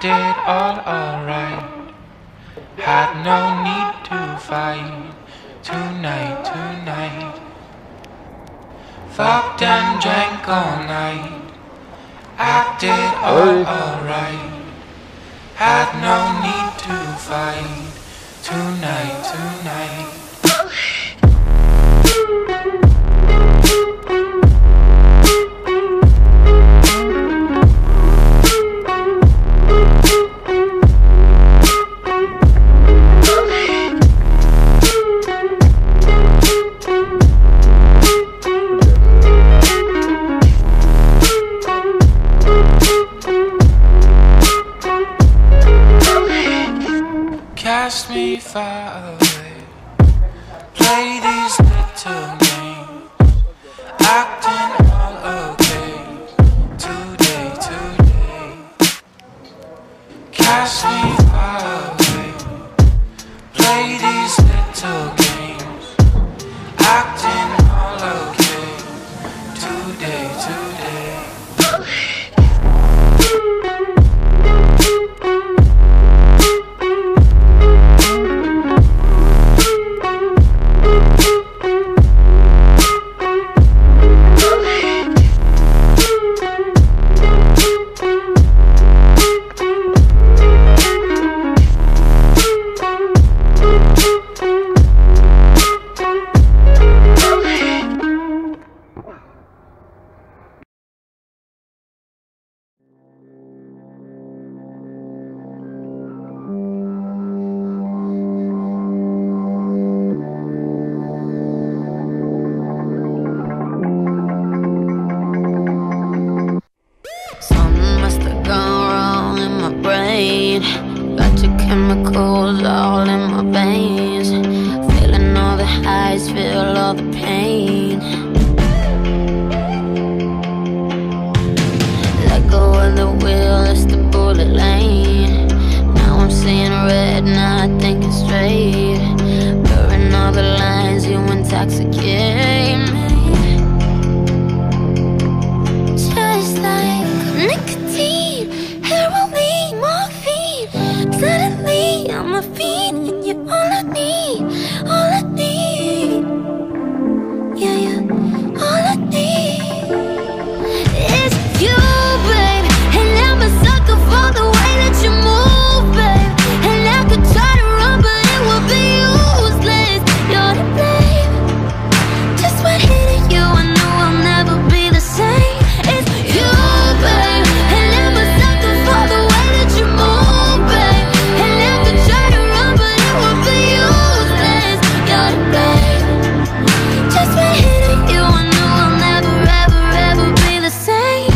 acted all alright. Had no need to fight. Tonight. Fucked and drank all night. Acted all alright. Had no need to fight. Tonight. Cast me far away. Play these little games. Acting all okay. Today. Cast me far away. Play these little games. Acting all okay. Today. Got your chemicals all in my veins. Feeling all the highs, feel all the pain. Let go of the wheel, it's the bullet lane. Now I'm seeing red, now I think it's straight. Blurring all the lines, you intoxicate me. Just like nicotine, heroin, morphine. Suddenly I'm a fiend, and you're all I need, all I need. Yeah, all I need is you, babe. And I'm a sucker for the way that you move, babe. And I could try to run, but it would be useless. You're to blame. Just when hitting you, I knew I'll never be the same. It's you, babe. And I'm a sucker for the way that you move, babe. And I could try to run, but it would be useless. You're to blame. Just when hitting you, I knew I'll never, ever be the same.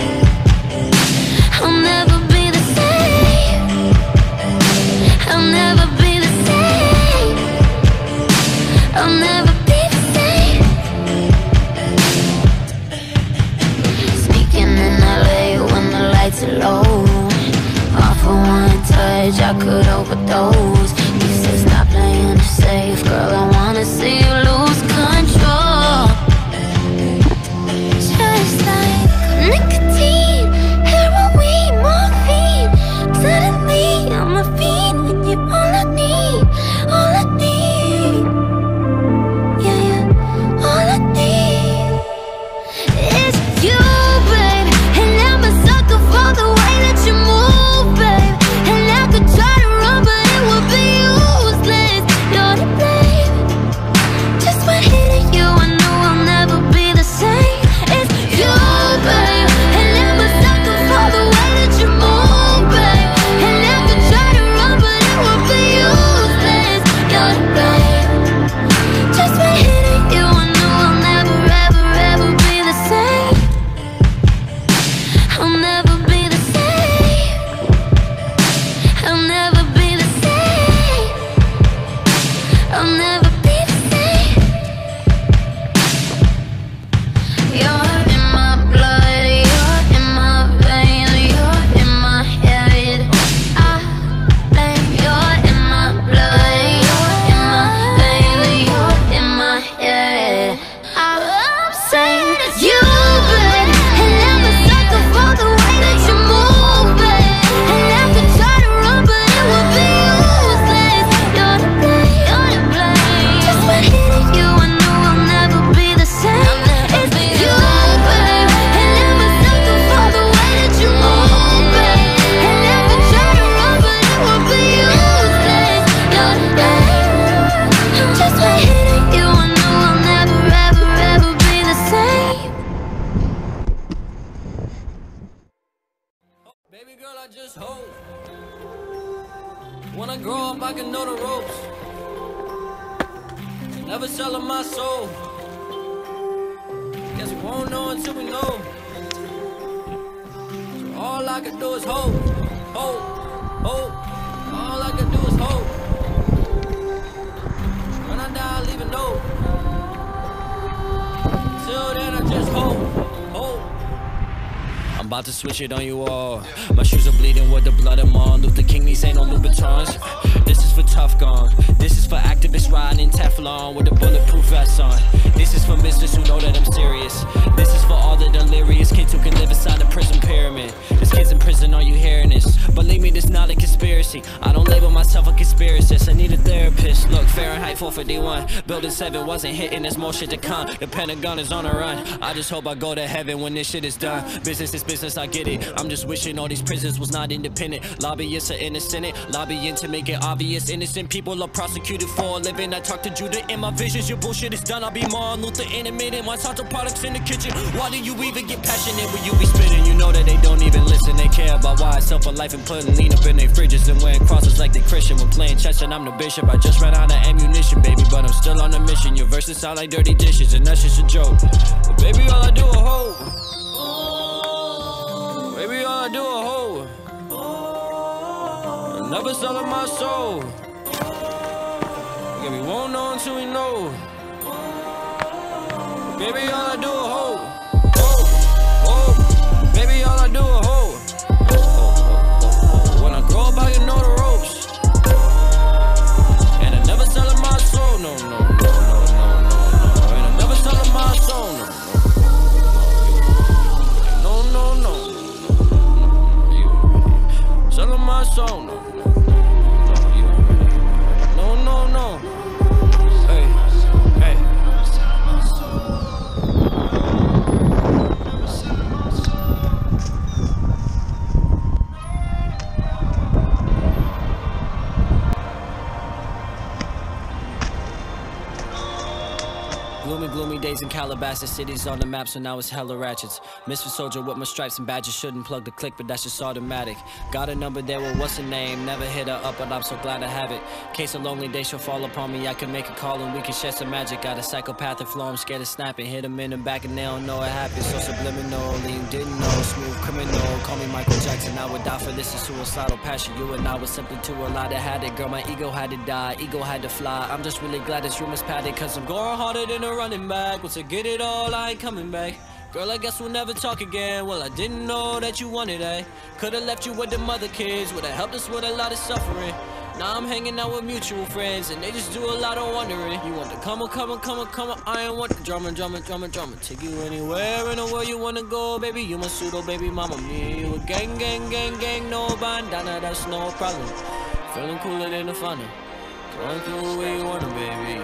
I'll never be the same. I'll never be the same. I'll never be the same. Sneaking in LA when the lights are low. All for one touch, I could overdose. You said stop playing it safe, girl, I wanna see you lose control. Just like nicotine, heroin, morphine. Suddenly I'm a fiend, and you're all I need, all I need. Yeah, all I need is you, babe. And I'm a sucker for the way that you move, babe. And I could try to run, but it would When I grow up, I can know the ropes. Never selling my soul. Guess we won't know until we know. So all I can do is hope, hope, hope. All I can do is hope. When I die, I'll leave a note. Till then, I just hope, hope. I'm about to switch it on you all. My shoes are bleeding with the blood of Martin Luther King. These ain't no Louboutins. This is for Tough Gone. This is for activists riding in Teflon with a bulletproof vest on. This is for mistress who know that I'm serious. This is for all the delirious kids who can live inside a prison pyramid. There's kids in prison, are you hearing this? Believe me, this not a conspiracy. I don't label myself a conspiracist. I need a therapist. Look, Fahrenheit 451. Building 7 wasn't hitting, there's more shit to come. The Pentagon is on the run. I just hope I go to heaven when this shit is done. Business is business, I get it. I'm just wishing all these prisons was not independent. Lobbyists are in the Senate, lobbying to make it obvious. Innocent people are prosecuted for a living. I talk to Judah in my visions. Your bullshit is done. I'll be Martin Luther in a minute. My Monsanto products in the kitchen. Why do you even get passionate when you be spitting? You know that they don't even listen. They care about why I sell for life and putting lean up in their fridges and wearing crosses like they Christian. When playing chess and I'm the bishop. I just ran out of ammunition, baby, but I'm still on a mission. Your verses sound like dirty dishes, and that's just a joke. But baby, all I do is hope. Baby, all I do is hope. I'm never selling my soul. Yeah, we won't know until we know. Baby, all I do is hope. Hope, hope. Baby, all I do is hope. When I grow up, I can know the ropes. And I'm never selling my soul. No, no, no, no, no, no, no. And I'm never selling my soul. No, no, no, no, no. Selling my soul. No, no, no, no. Hey, hey. Gloomy days in Calabasas, cities on the map, so now it's hella ratchets. Misfit soldier with my stripes and badges, shouldn't plug the click, but that's just automatic. Got a number there, well, what's her name? Never hit her up, but I'm so glad I have it. Case a lonely day she'll fall upon me, I can make a call and we can share some magic. Got a psychopathic flow, I'm scared of snapping. Hit them in the back and they don't know it happened. So subliminal, you didn't know, smooth criminal. Call me Michael Jackson, I would die for this, is suicidal passion. You and I was simply too alive to had it. Girl, my ego had to die, ego had to fly. I'm just really glad this room is padded, cause I'm going harder than a running back. Once I get it all, I ain't coming back. Girl, I guess we'll never talk again. Well, I didn't know that you wanted a. Could've left you with the mother kids, would've helped us with a lot of suffering. Now I'm hanging out with mutual friends, and they just do a lot of wondering. You want to come on, I ain't want the drummer. Take you anywhere in the world you wanna go, baby. You my pseudo baby mama. Me and you a gang, no bandana, that's no problem. Feeling cooler than the funnel. Going through where you wanna, baby.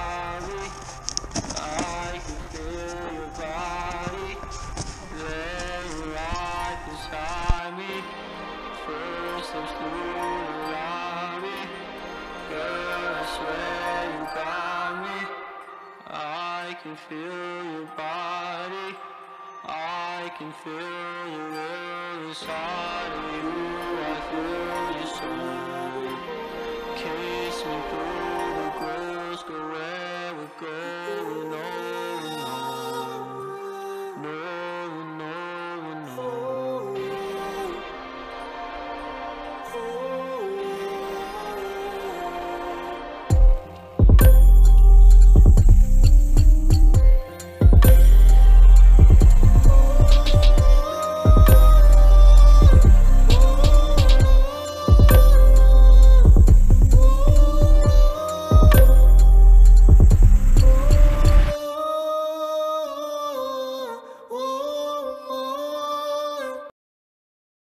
I can feel your body, I can feel your will inside of you. I feel